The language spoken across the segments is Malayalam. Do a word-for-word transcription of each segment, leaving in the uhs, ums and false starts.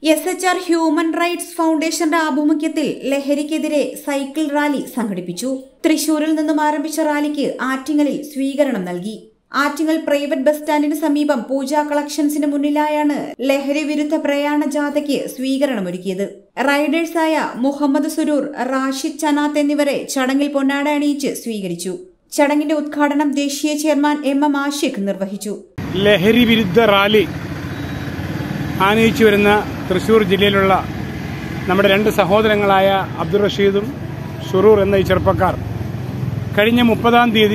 S H R human rights ഫൗണ്ടേഷന്റെ ആഭിമുഖ്യത്തിൽ ലഹരിക്കെതിരെ സൈക്കിൾ റാലി സംഘടിപ്പിച്ചു. തൃശൂരിൽ നിന്നും ആരംഭിച്ച റാലിക്ക് ആറ്റിങ്ങലിൽ സ്വീകരണം നൽകി. ആറ്റിങ്ങൽ പ്രൈവറ്റ് ബസ് സ്റ്റാൻഡിന് സമീപം പൂജ കളക്ഷൻസിന് മുന്നിലായാണ് ലഹരി വിരുദ്ധ പ്രയാണ ജാഥയ്ക്ക് സ്വീകരണമൊരുക്കിയത്. റൈഡേഴ്സായ മുഹമ്മദ് സുരൂർ, റാഷിദ് ചനാത്ത് എന്നിവരെ ചടങ്ങിൽ പൊന്നാട അണിയിച്ച് സ്വീകരിച്ചു. ചടങ്ങിന്റെ ഉദ്ഘാടനം ദേശീയ ചെയർമാൻ എം എം ആഷിഖ് നിർവഹിച്ചു. ലഹരി വിരുദ്ധ റാലി ആനയിച്ചു വരുന്ന തൃശൂർ ജില്ലയിലുള്ള നമ്മുടെ രണ്ട് സഹോദരങ്ങളായ അബ്ദുൾ റഷീദും ഷുറൂർ എന്ന ഈ ചെറുപ്പക്കാർ കഴിഞ്ഞ മുപ്പതാം തീയതി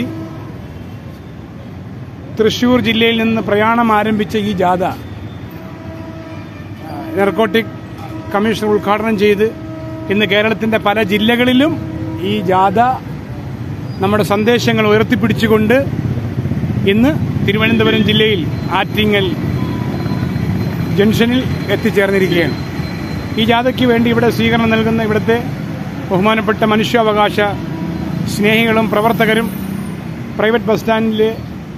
തൃശൂർ ജില്ലയിൽ നിന്ന് പ്രയാണം ആരംഭിച്ച ഈ ജാഥ നർക്കോട്ടിക് കമ്മീഷൻ ഉദ്ഘാടനം ചെയ്ത് ഇന്ന് കേരളത്തിന്റെ പല ജില്ലകളിലും ഈ ജാഥ നമ്മുടെ സന്ദേശങ്ങൾ ഉയർത്തിപ്പിടിച്ചുകൊണ്ട് ഇന്ന് തിരുവനന്തപുരം ജില്ലയിൽ ആറ്റിങ്ങൽ ജംഗ്ഷനിൽ എത്തിച്ചേർന്നിരിക്കുകയാണ്. ഈ ജാഥയ്ക്ക് വേണ്ടി ഇവിടെ സ്വീകരണം നൽകുന്ന ഇവിടുത്തെ ബഹുമാനപ്പെട്ട മനുഷ്യാവകാശ സ്നേഹികളും പ്രവർത്തകരും പ്രൈവറ്റ് ബസ് സ്റ്റാൻഡിലെ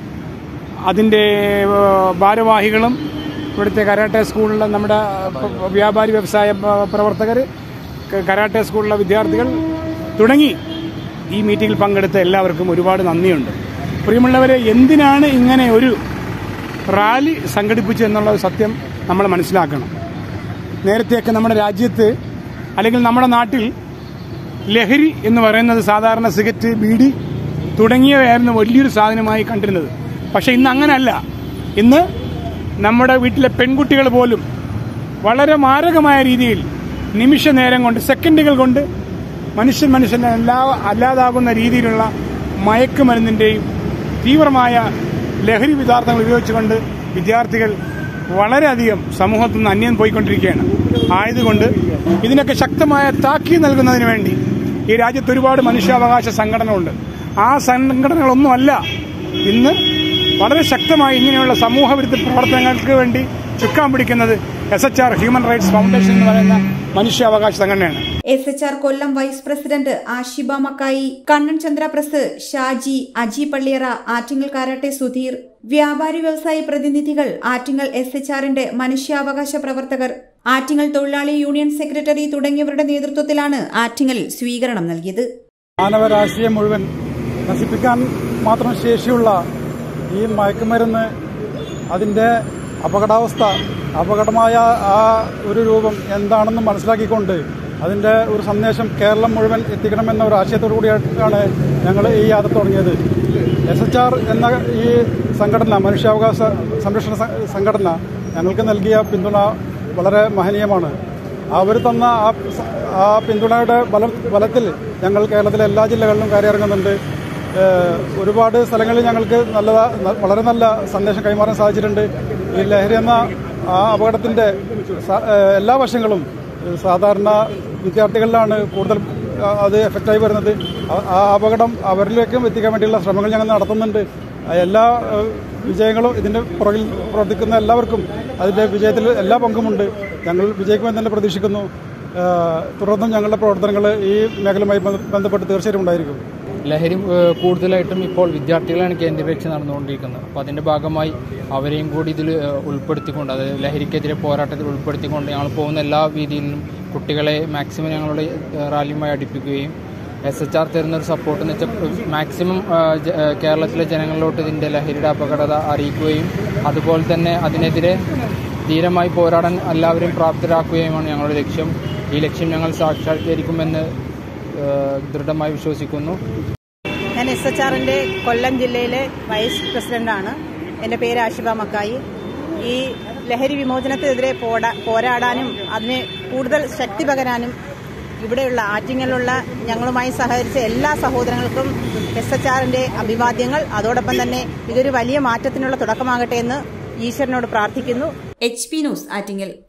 അതിൻ്റെ ഭാരവാഹികളും ഇവിടുത്തെ കരാട്ടെ സ്കൂളിലെ നമ്മുടെ വ്യാപാരി വ്യവസായ പ്രവർത്തകർ, കരാട്ടെ സ്കൂളിലെ വിദ്യാർത്ഥികൾ തുടങ്ങി ഈ മീറ്റിംഗിൽ പങ്കെടുത്ത എല്ലാവർക്കും ഒരുപാട് നന്ദിയുണ്ട്. പ്രിയമുള്ളവരെ, എന്തിനാണ് ഇങ്ങനെ ഒരു റാലി സംഘടിപ്പിച്ചു എന്നുള്ള സത്യം നമ്മൾ മനസ്സിലാക്കണം. നേരത്തെയൊക്കെ നമ്മുടെ രാജ്യത്ത് അല്ലെങ്കിൽ നമ്മുടെ നാട്ടിൽ ലഹരി എന്ന് പറയുന്നത് സാധാരണ സിഗരറ്റ്, ബീഡി തുടങ്ങിയവയായിരുന്നു വലിയൊരു സാധനമായി കണ്ടിരുന്നത്. പക്ഷെ ഇന്ന് അങ്ങനെയല്ല. ഇന്ന് നമ്മുടെ വീട്ടിലെ പെൺകുട്ടികൾ പോലും വളരെ മാരകമായ രീതിയിൽ നിമിഷ നേരം കൊണ്ട്, സെക്കൻഡുകൾ കൊണ്ട് മനുഷ്യൻ മനുഷ്യനെ എല്ലാ അല്ലാതാകുന്ന രീതിയിലുള്ള മയക്കുമരുന്നിന്റെയും തീവ്രമായ ലഹരി പദാർത്ഥങ്ങൾ ഉപയോഗിച്ചുകൊണ്ട് വിദ്യാർത്ഥികൾ വളരെയധികം സമൂഹത്തിൽ നിന്ന് അന്യം പോയിക്കൊണ്ടിരിക്കുകയാണ്. ആയതുകൊണ്ട് ഇതിനൊക്കെ ശക്തമായ താക്കീത് നൽകുന്നതിന് വേണ്ടി ഈ രാജ്യത്ത് ഒരുപാട് മനുഷ്യാവകാശ സംഘടനകളുണ്ട്. ആ സംഘടനകളൊന്നുമല്ല ഇന്ന് വളരെ ശക്തമായി ഇങ്ങനെയുള്ള സമൂഹവിരുദ്ധ പ്രവർത്തനങ്ങൾക്ക് വേണ്ടി ചുക്കാൻ പിടിക്കുന്നത് S H R human rights foundation എന്ന് പറയുന്ന മനുഷ്യാവകാശ സംഘടനയാണ്. S H R Kollam vice president Ashiba Makkayi, Kannan Chandra പ്രസ്, ഷാജി, അജി പള്ളിയറ, ആറ്റിങ്ങൽ കാരാട്ടെ സുധീർ, വ്യാപാരി വ്യവസായി പ്രതിനിധികൾ, ആറ്റിങ്ങൽ എസ് എച്ച് ആറിന്റെ മനുഷ്യാവകാശ പ്രവർത്തകർ, ആറ്റിങ്ങൽ തൊഴിലാളി യൂണിയൻ സെക്രട്ടറി തുടങ്ങിയവരുടെ നേതൃത്വത്തിലാണ് ആറ്റിങ്ങലിൽ സ്വീകരണം നൽകിയത്. മാനവരാശിയെ മുഴുവൻ നശിപ്പിക്കാൻ മാത്രം ശേഷിയുള്ള ഈ മയക്കുമരുന്ന്, അതിന്റെ അപകടാവസ്ഥ, അപകടമായ ആ ഒരു രൂപം എന്താണെന്ന് മനസ്സിലാക്കിക്കൊണ്ട് അതിന്റെ ഒരു സന്ദേശം കേരളം മുഴുവൻ എത്തിക്കണമെന്ന ഒരു ആശയത്തോടു കൂടിയാണ് ഞങ്ങൾ ഈ യാത്ര തുടങ്ങിയത്. എസ് എച്ച് ആർ എന്ന ഈ സംഘടന, മനുഷ്യാവകാശ സംരക്ഷണ സംഘടന ഞങ്ങൾക്ക് നൽകിയ പിന്തുണ വളരെ മഹനീയമാണ്. അവർ തന്ന ആ ആ പിന്തുണയുടെ ബല ബലത്തിൽ ഞങ്ങൾ കേരളത്തിലെ എല്ലാ ജില്ലകളിലും കയറിയിറങ്ങുന്നുണ്ട്. ഒരുപാട് സ്ഥലങ്ങളിൽ ഞങ്ങൾക്ക് നല്ല വളരെ നല്ല സന്ദേശം കൈമാറാൻ സാധിച്ചിട്ടുണ്ട്. ഈ ലഹരി എന്ന ആ അപകടത്തിന്റെ എല്ലാ വശങ്ങളും സാധാരണ വിദ്യാർത്ഥികളിലാണ് കൂടുതൽ അത് എഫക്റ്റായി വരുന്നത്. ആ അപകടം അവരിലേക്കും എത്തിക്കാൻ വേണ്ടിയുള്ള ശ്രമങ്ങൾ ഞങ്ങൾ നടത്തുന്നുണ്ട്. എല്ലാ വിജയങ്ങളും ഇതിന്റെ പുറകിൽ പ്രവർത്തിക്കുന്ന എല്ലാവർക്കും അതിന്റെ വിജയത്തിൽ എല്ലാ പങ്കുമുണ്ട്. ഞങ്ങൾ വിജയിക്കുമെന്ന് തന്നെ പ്രതീക്ഷിക്കുന്നു. തുടർന്നും ഞങ്ങളുടെ പ്രവർത്തനങ്ങൾ ഈ മേഖലയുമായി ബന്ധപ്പെട്ട് തീർച്ചയായും ഉണ്ടായിരിക്കും. ലഹരി കൂടുതലായിട്ടും ഇപ്പോൾ വിദ്യാർത്ഥികളാണ് കേന്ദ്രീകരിച്ച് നടന്നുകൊണ്ടിരിക്കുന്നത്. അപ്പോൾ അതിൻ്റെ ഭാഗമായി അവരെയും കൂടി ഇതിൽ ഉൾപ്പെടുത്തിക്കൊണ്ട്, അതായത് ലഹരിക്കെതിരെ പോരാട്ടത്തിൽ ഉൾപ്പെടുത്തിക്കൊണ്ട് ഞങ്ങൾ പോകുന്ന എല്ലാ രീതിയിലും കുട്ടികളെ മാക്സിമം ഞങ്ങളുടെ റാലിയുമായി അടുപ്പിക്കുകയും എസ് എച്ച് ആർ തരുന്നൊരു സപ്പോർട്ട് എന്ന് വെച്ചാൽ മാക്സിമം കേരളത്തിലെ ജനങ്ങളിലോട്ട് ഇതിൻ്റെ ലഹരിയുടെ അപകടത അറിയിക്കുകയും അതുപോലെ തന്നെ അതിനെതിരെ ധീരമായി പോരാടാൻ എല്ലാവരെയും പ്രാപ്തരാക്കുകയുമാണ് ഞങ്ങളുടെ ലക്ഷ്യം. ഈ ലക്ഷ്യം ഞങ്ങൾ സാക്ഷാത്കരിക്കുമെന്ന് ദൃഢമായി വിശ്വസിക്കുന്നു. ഞാൻ എസ് എച്ച് ആറിന്റെ കൊല്ലം ജില്ലയിലെ വൈസ് പ്രസിഡന്റാണ്. എൻ്റെ പേര് ആഷിബ മക്കായി. ഈ ലഹരി വിമോചനത്തിനെതിരെ പോരാടാനും അതിന് കൂടുതൽ ശക്തി പകരാനും ഇവിടെയുള്ള ആറ്റിങ്ങലുള്ള ഞങ്ങളുമായി സഹകരിച്ച എല്ലാ സഹോദരങ്ങൾക്കും എസ് എച്ച് ആറിന്റെ അഭിവാദ്യങ്ങൾ. അതോടൊപ്പം തന്നെ ഇതൊരു വലിയ മാറ്റത്തിനുള്ള തുടക്കമാകട്ടെ എന്ന് ഈശ്വരനോട് പ്രാർത്ഥിക്കുന്നു. H P news Attingal.